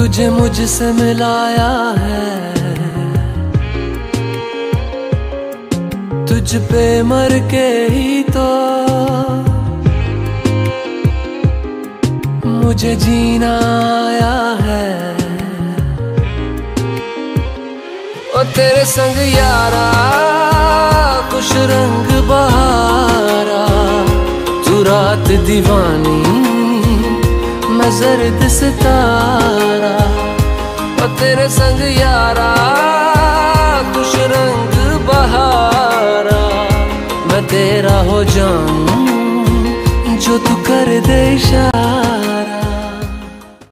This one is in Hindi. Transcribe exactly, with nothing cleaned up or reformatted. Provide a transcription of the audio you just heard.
तुझे मुझसे मिलाया है, तुझ पे मर के ही तो मुझे जीना आया है। ओ तेरे संग यारा खुश रंग बहारा, तू रात दीवानी मैं जर्द सितारा। ओ तेरे संग यारा खुश रंग बहारा, मैं तेरा हो जाऊं जो तू कर दे इशारा।